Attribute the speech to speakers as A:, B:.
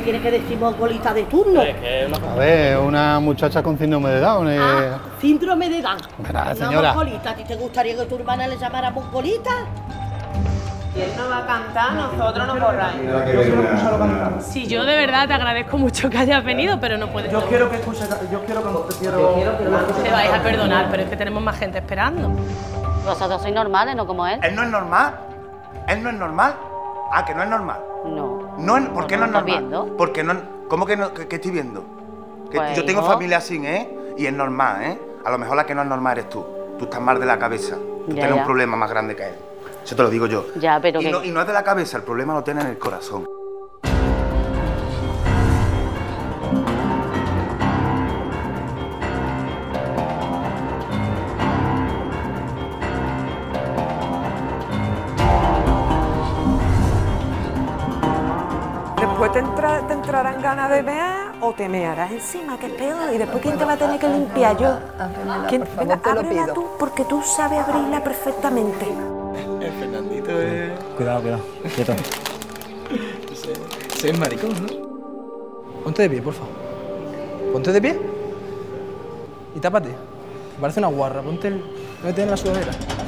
A: tiene que decir mongolita de turno?
B: A ver, una muchacha con síndrome de Down.
A: Síndrome de Down.
B: Verá, señora.
A: Mongolita. ¿A ti te gustaría que tu hermana le llamara mongolita?
C: Si él no va a cantar, nosotros nos borráis.
D: Yo quiero escucharlo cantar.
E: Sí, yo de verdad te agradezco mucho que hayas venido, pero no puedes.
D: Yo quiero que escuche, yo quiero que
E: Te vais a perdonar, pero es que tenemos más gente esperando.
F: Vosotros sois normales, no como él.
G: ¿Él no es normal? ¿Él no es normal? Ah, que no es normal.
F: No.
G: ¿Por qué no es normal?
F: viendo?
G: Porque no, ¿cómo que no? ¿Qué estoy viendo? Que
F: Pues
G: yo tengo
F: no.
G: familia así, ¿eh? Y es normal, ¿eh? A lo mejor la que no es normal eres tú. Tú estás mal de la cabeza. Tú
F: Ya,
G: tienes
F: ya.
G: un problema más grande que él. Eso te lo digo yo.
F: Ya, pero
G: y,
F: que...
G: no, y no es de la cabeza, el problema lo tiene en el corazón.
C: Después te entrarán ganas de mear o te mearás encima, que es peor. Y después, ¿quién te va a tener que limpiar? Yo. ¿Quién?
H: por favor,
C: Venga,
H: te lo
C: ábrela
H: pido.
C: tú, porque tú sabes abrirla perfectamente.
I: El Fernandito es...
J: Cuidado, quieto.
I: Ese es maricón, ¿no? Ponte de pie, por favor. Ponte de pie. Y tápate. Parece una guarra. Ponte el... Métete en la sudadera.